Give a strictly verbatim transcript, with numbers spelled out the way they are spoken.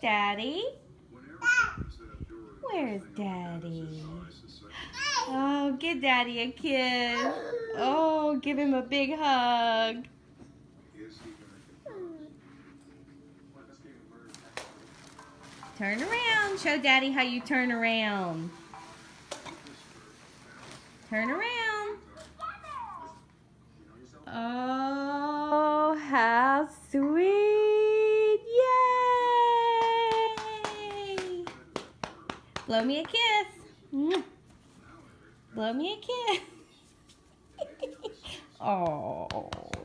Daddy? Where's Daddy? Oh, give Daddy a kiss. Oh, give him a big hug. Turn around. Show Daddy how you turn around. Turn around. Oh, how sweet. Yay! Blow me a kiss. Blow me a kiss. Oh.